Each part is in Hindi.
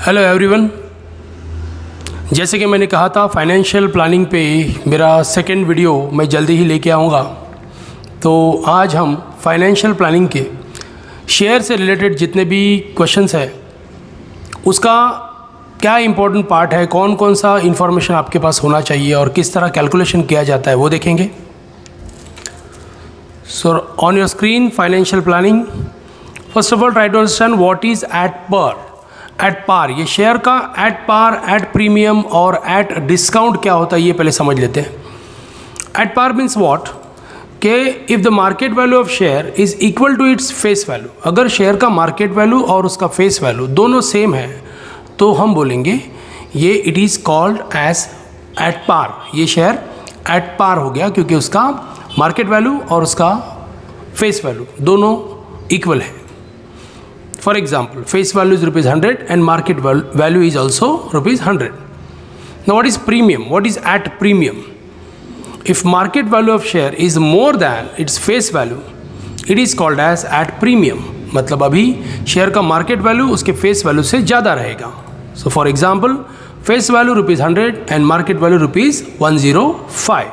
Hello everyone. जैसे कि मैंने कहा था फाइनेंशियल प्लानिंग पे मेरा सेकंड वीडियो मैं जल्दी ही लेके आऊँगा। तो आज हम फाइनेंशियल प्लानिंग के शेयर से रिलेटेड जितने भी क्वेश्चंस हैं उसका क्या इंपॉर्टेंट पार्ट है, कौन कौन सा इंफॉर्मेशन आपके पास होना चाहिए और किस तरह कैलकुलेशन किया जाता है वो देखेंगे। So on your screen financial planning. First of all try to understand what is at par. ये शेयर का एट पार, एट प्रीमियम और एट डिस्काउंट क्या होता है ये पहले समझ लेते हैं। एट पार मीन्स व्हाट कि if the market value of share is equal to its face value, अगर शेयर का मार्केट वैल्यू और उसका फेस वैल्यू दोनों सेम है तो हम बोलेंगे ये it is called as at par. ये शेयर एट पार हो गया क्योंकि उसका मार्केट वैल्यू और उसका फेस वैल्यू दोनों इक्वल है। For example, face value is ₹100 and market value is also ₹100. Now what is premium? What is at premium? If market value of share is more than its face value, it is called as at premium. मतलब अभी शेयर का मार्केट वैल्यू उसके फेस वैल्यू से ज़्यादा रहेगा। So for example, face value ₹100 and market value ₹105.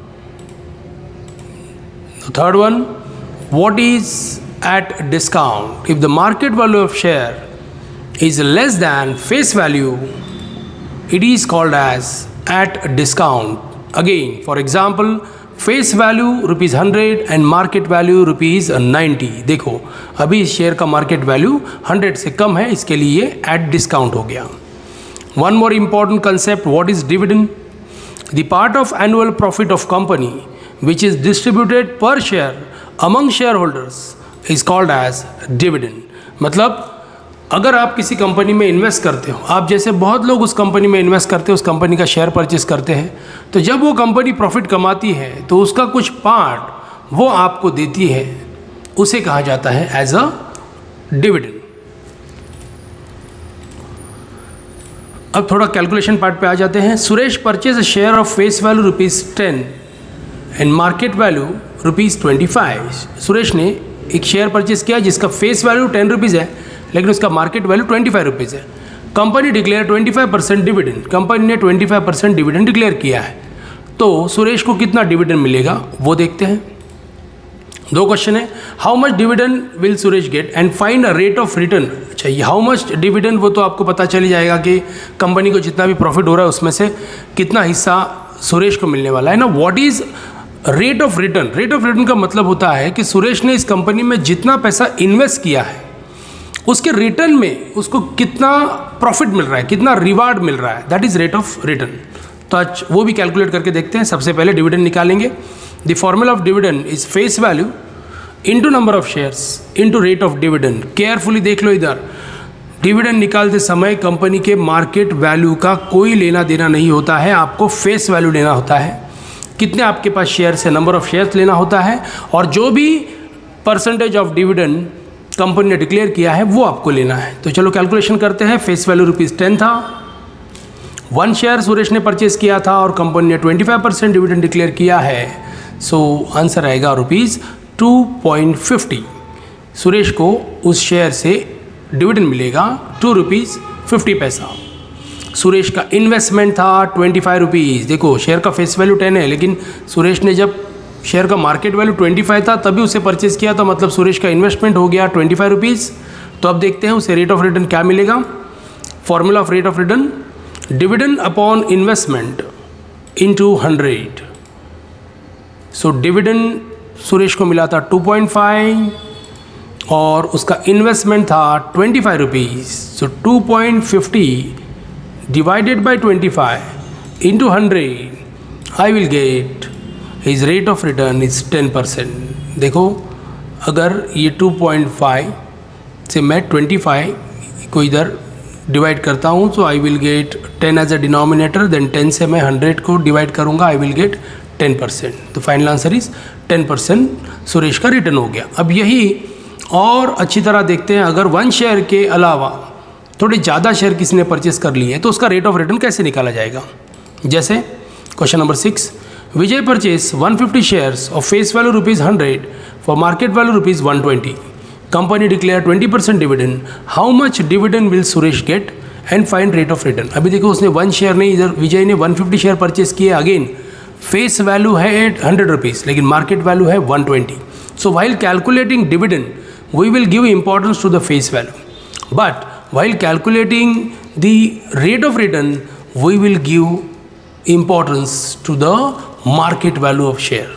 The third one, what is at discount? If the market value of share is less than face value, it is called as at discount. Again, for example, face value ₹100 and market value ₹90. देखो अभी इस शेयर का मार्केट वैल्यू 100 से कम है, इसके लिए at discount हो गया। One more important concept, what is dividend? The part of annual profit of company which is distributed per share among shareholders is called as dividend. मतलब अगर आप किसी कंपनी में इन्वेस्ट करते हो, आप जैसे बहुत लोग उस कंपनी में इन्वेस्ट करते हो, उस कंपनी का शेयर परचेस करते हैं, तो जब वो कंपनी प्रॉफिट कमाती है तो उसका कुछ पार्ट वो आपको देती है, उसे कहा जाता है एज अ डिविडेंड। अब थोड़ा कैलकुलेशन पार्ट पे आ जाते हैं। Suresh purchase a share of face value ₹10 and market value ₹25। Suresh ने एक शेयर परचेज किया जिसका फेस वैल्यू ₹10 है लेकिन उसका मार्केट वैल्यू ₹25 है। कंपनी डिक्लेयर 25% डिविडेंड, कंपनी ने 25% डिविडेंड डिक्लेयर किया है, तो सुरेश को कितना डिविडेंड मिलेगा वो देखते हैं। दो क्वेश्चन है, how much dividend will Suresh get and find a rate of return. चाहिए हाउ मच डिविडेंड, वो तो आपको पता चल जाएगा कि कंपनी को जितना भी प्रॉफिट हो रहा है उसमें से कितना हिस्सा सुरेश को मिलने वाला है ना। What is rate of return? Rate of return का मतलब होता है कि सुरेश ने इस कंपनी में जितना पैसा इन्वेस्ट किया है उसके रिटर्न में उसको कितना प्रॉफिट मिल रहा है, कितना रिवार्ड मिल रहा है, that is rate of return. तो आज वो भी कैलकुलेट करके देखते हैं। सबसे पहले डिविडेंड निकालेंगे। The formula of dividend is face value into number of shares into rate of dividend. Carefully देख लो, इधर डिविडेंड निकालते समय कंपनी के मार्केट वैल्यू का कोई लेना देना नहीं होता है, आपको फेस वैल्यू लेना होता है, कितने आपके पास शेयर्स है, नंबर ऑफ शेयर्स लेना होता है, और जो भी परसेंटेज ऑफ डिविडेंड कंपनी ने डिक्लेयर किया है वो आपको लेना है। तो चलो कैलकुलेशन करते हैं। फेस वैल्यू ₹10 था, 1 शेयर सुरेश ने परचेज किया था और कंपनी ने 25% डिविडेंड डिक्लेयर किया है। सो आंसर आएगा ₹2.50। सुरेश को उस शेयर से डिविडेंड मिलेगा ₹2.50। सुरेश का इन्वेस्टमेंट था ₹25। देखो शेयर का फेस वैल्यू 10 है लेकिन सुरेश ने जब शेयर का मार्केट वैल्यू 25 था तभी उसे परचेज किया था, मतलब सुरेश का इन्वेस्टमेंट हो गया ₹25। तो अब देखते हैं उसे रेट ऑफ रिटर्न क्या मिलेगा। Formula of rate of return, dividend upon investment into 100। So dividend Suresh को मिला था 2.5 और उसका इन्वेस्टमेंट था ₹25। सो 2.50 divided by 25 into 100, I will get his rate of return is 10%। देखो अगर ये 2.5 से मैं 25 को इधर डिवाइड करता हूँ तो I will get 10 as a denominator, then 10 से मैं 100 को डिवाइड करूँगा, I will get 10%। तो फाइनल आंसर इज 10% सुरेश का रिटर्न हो गया। अब यही और अच्छी तरह देखते हैं, अगर 1 शेयर के अलावा थोड़े ज़्यादा शेयर किसी ने परचेस कर लिए तो उसका रेट ऑफ रिटर्न कैसे निकाला जाएगा। जैसे question number 6, Vijay purchase 150 shares of face value ₹100 for market value ₹120। Company declare 20% dividend. How much dividend will Suresh get and find rate of return. अभी देखो उसने 1 शेयर नहीं, इधर विजय ने 150 शेयर परचेस किए। अगेन फेस वैल्यू है 100 रुपीज़ लेकिन मार्केट वैल्यू है 120। So while calculating dividend we will give importance to the face value, but while calculating the rate of return we will give importance to the market value of share.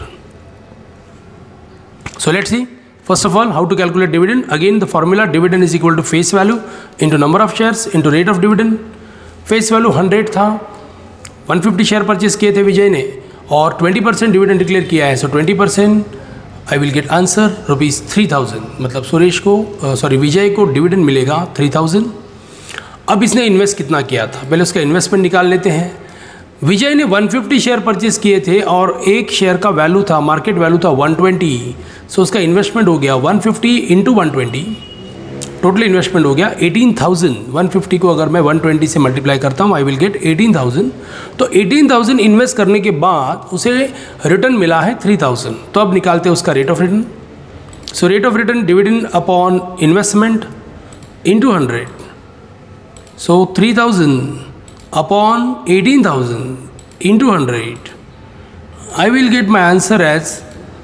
So let's see first of all how to calculate dividend. Again the formula, dividend is equal to face value into number of shares into rate of dividend. face value 100 था, 150 शेयर परचेस किए थे विजय ने और 20% डिविडेंड डिक्लेयर किया है। So 20% I will get answer ₹3000, मतलब सुरेश को विजय को डिविडेंड मिलेगा 3000। अब इसने इन्वेस्ट कितना किया था, पहले उसका इन्वेस्टमेंट निकाल लेते हैं। विजय ने 150 शेयर परचेस किए थे और एक शेयर का वैल्यू था, मार्केट वैल्यू था 120। सो उसका इन्वेस्टमेंट हो गया 150 इंटू 120, टोटल इन्वेस्टमेंट हो गया 18,000। 150 को अगर मैं 120 से मल्टीप्लाई करता हूँ आई विल गेट 18,000। तो 18,000 इन्वेस्ट करने के बाद उसे रिटर्न मिला है 3,000। तो अब निकालते हैं उसका rate of return. So rate of return dividend upon investment into 100। So 3,000 upon 18,000 into 100 I will get my answer as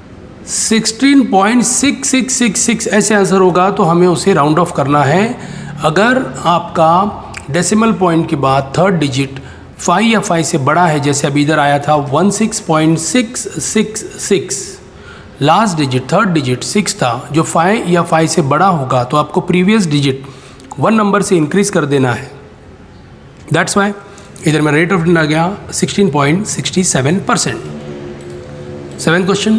16.6666 ऐसे आंसर होगा। तो हमें उसे राउंड ऑफ करना है। अगर आपका डेसिमल पॉइंट के बाद थर्ड डिजिट 5 या 5 से बड़ा है, जैसे अभी इधर आया था 16.666, लास्ट डिजिट थर्ड डिजिट 6 था, जो 5 या 5 से बड़ा होगा तो आपको प्रीवियस डिजिट 1 नंबर से इंक्रीज कर देना है। दैट्स वाई इधर में रेट ऑफ रिटर्न आ गया 16.67%। 7th question.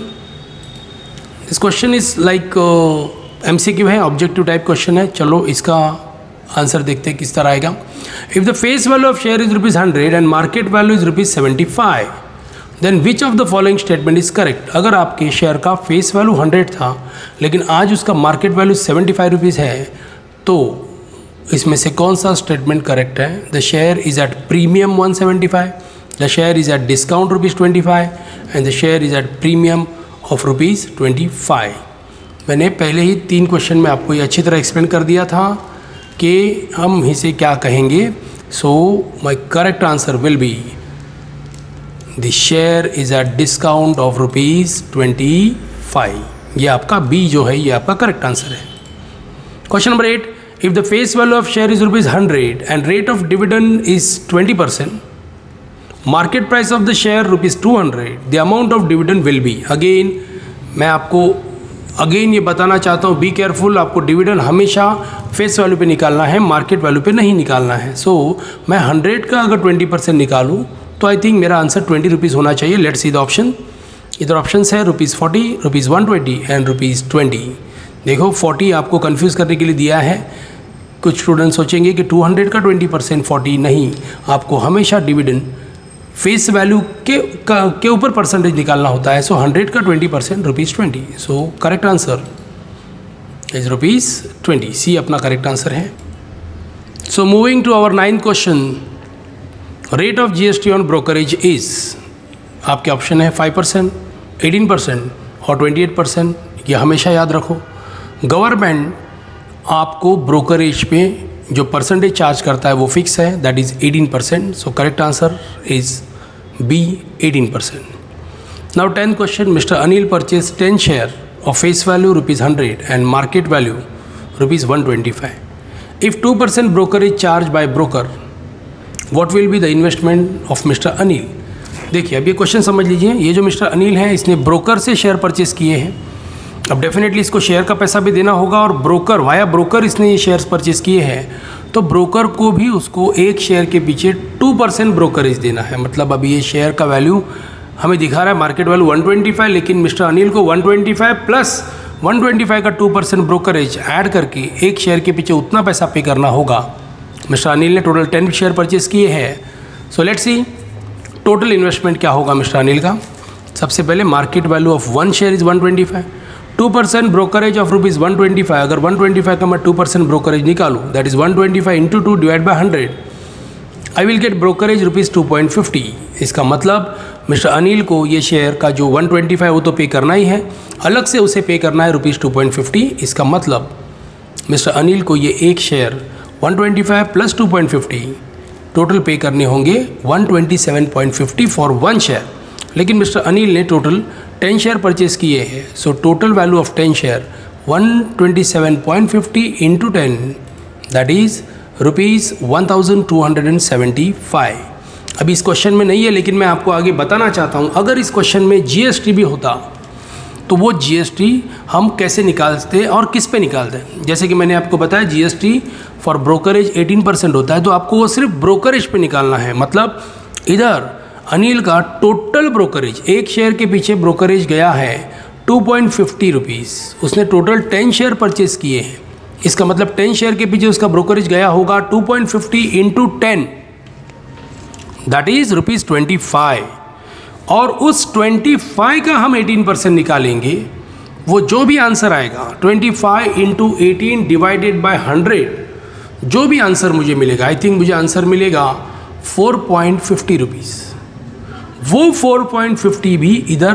This question is like MCQ है, ऑब्जेक्टिव टाइप क्वेश्चन है। चलो इसका आंसर देखते हैं किस तरह आएगा। If the face value of share is ₹100 and market value is ₹75, then which of the following statement is correct. अगर आपके शेयर का फेस वैल्यू 100 था लेकिन आज उसका मार्केट वैल्यू 75 रुपीज़ है, तो इसमें से कौन सा स्टेटमेंट करेक्ट है। The share is at premium 175, the share is at discount ₹25 and the share is at premium of ₹25। मैंने पहले ही 3 क्वेश्चन में आपको ये अच्छी तरह एक्सप्लेन कर दिया था कि हम इसे क्या कहेंगे। So my correct answer will be the share is at discount of ₹25। ये आपका बी जो है ये आपका करेक्ट आंसर है। Question number 8, if the face value of share is ₹100 and rate of dividend is 20%, market price of the share ₹200, the amount of dividend will be. Again मैं आपको ये बताना चाहता हूँ, बी केयरफुल, आपको डिविडेंड हमेशा फेस वैल्यू पे निकालना है, मार्केट वैल्यू पे नहीं निकालना है। सो मैं 100 का अगर 20% निकालूँ तो आई थिंक मेरा आंसर ₹20 होना चाहिए। Let's see the option. इधर ऑप्शन है ₹40, ₹120 एंड ₹20। देखो 40 आपको कंफ्यूज करने के लिए दिया है। कुछ स्टूडेंट सोचेंगे कि 200 का 20% 40 नहीं, आपको हमेशा डिविडेंड फेस वैल्यू के ऊपर परसेंटेज निकालना होता है। सो 100 का 20% ₹20। So correct answer is ₹20। C अपना करेक्ट आंसर है। So moving to our 9th question, rate of GST on brokerage is, आपके ऑप्शन है 5%, 18% और 28%। ये हमेशा याद रखो। गवर्नमेंट आपको ब्रोकरेज पे जो परसेंटेज चार्ज करता है वो फिक्स है, that is 18%। So correct answer is B 18%। Now 10th question, mister Anil purchase 10 share of face value ₹100 and market value ₹125। If 2% brokerage charge by broker, what will be the investment of mister Anil. देखिए अब ये क्वेश्चन समझ लीजिए। ये जो मिस्टर अनिल है इसने ब्रोकर से शेयर परचेज किए हैं। अब डेफिनेटली इसको शेयर का पैसा भी देना होगा और ब्रोकर, वाया ब्रोकर इसने ये शेयर्स परचेज किए हैं, तो ब्रोकर को भी उसको एक शेयर के पीछे 2% ब्रोकरेज देना है। मतलब अभी ये शेयर का वैल्यू हमें दिखा रहा है मार्केट वैल्यू 125, लेकिन मिस्टर अनिल को 125 प्लस 125 का 2% ब्रोकरेज ऐड करके एक शेयर के पीछे उतना पैसा पे करना होगा। मिस्टर अनिल ने टोटल 10 शेयर परचेज किए हैं। So let's see total investment क्या होगा मिस्टर अनिल का। सबसे पहले market value of 1 share is 125, 2% brokerage of ₹125। अगर 125 का मैं 2% ब्रोकरेज निकालूँ, that is 125 into 2 divide by 100, I will get brokerage ₹2.50। इसका मतलब मिस्टर अनिल को ये शेयर का जो 125 वो तो पे करना ही है, अलग से उसे पे करना है ₹2.50। इसका मतलब मिस्टर अनिल को ये एक शेयर 125 प्लस 2.50 टोटल पे करने होंगे 127.50 फॉर 1 शेयर। लेकिन मिस्टर अनिल ने टोटल 10 शेयर परचेज किए हैं, so total value of 10 share 127.50 into 10 that is ₹1275। अभी इस क्वेश्चन में नहीं है, लेकिन मैं आपको आगे बताना चाहता हूँ, अगर इस क्वेश्चन में जीएसटी भी होता तो वो जीएसटी हम कैसे निकालते और किस पे निकालते हैं। जैसे कि मैंने आपको बताया जीएसटी फॉर ब्रोकरेज 18% होता है, तो आपको वो सिर्फ ब्रोकरेज पे निकालना है। मतलब इधर अनिल का टोटल ब्रोकरेज, एक शेयर के पीछे ब्रोकरेज गया है 2.50 रुपीज़, उसने टोटल 10 शेयर परचेज किए हैं, इसका मतलब 10 शेयर के पीछे उसका ब्रोकरेज गया होगा 2.50 इंटू 10 दैट इज ₹25। और उस 25 का हम 18% निकालेंगे, वो जो भी आंसर आएगा 25 इंटू 18 डिवाइडेड बाय 100, जो भी आंसर मुझे मिलेगा, आई थिंक मुझे आंसर मिलेगा 4.50 रुपीज़। वो 4.50 भी इधर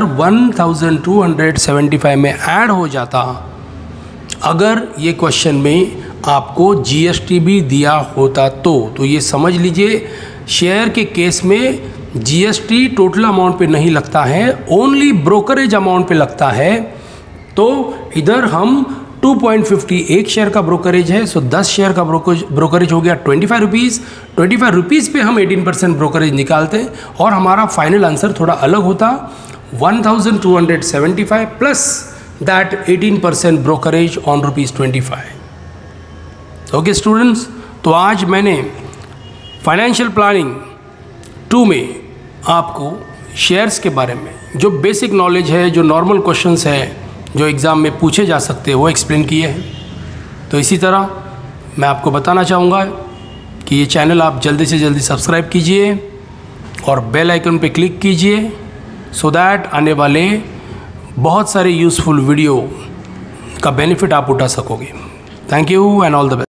1275 में ऐड हो जाता अगर ये क्वेश्चन में आपको जीएसटी भी दिया होता तो ये समझ लीजिए शेयर के केस में जीएसटी टोटल अमाउंट पे नहीं लगता है, ओनली ब्रोकरेज अमाउंट पे लगता है। तो इधर हम 2.50 एक शेयर का ब्रोकरेज है, सो 10 शेयर का ब्रोकरेज हो गया 25 रुपीज़। 25 रुपीज़ पे हम 18% ब्रोकरेज निकालते हैं और हमारा फाइनल आंसर थोड़ा अलग होता 1275 plus that 18% brokerage on ₹25। Okay students, तो आज मैंने फाइनेंशियल प्लानिंग 2 में आपको शेयर्स के बारे में जो बेसिक नॉलेज है, जो नॉर्मल क्वेश्चंस है, जो एग्ज़ाम में पूछे जा सकते हैं, वो एक्सप्लेन किए हैं। तो इसी तरह मैं आपको बताना चाहूँगा कि ये चैनल आप जल्दी से जल्दी सब्सक्राइब कीजिए और बेल आइकन पे क्लिक कीजिए, सो दैट आने वाले बहुत सारे यूज़फुल वीडियो का बेनिफिट आप उठा सकोगे। Thank you and all the best.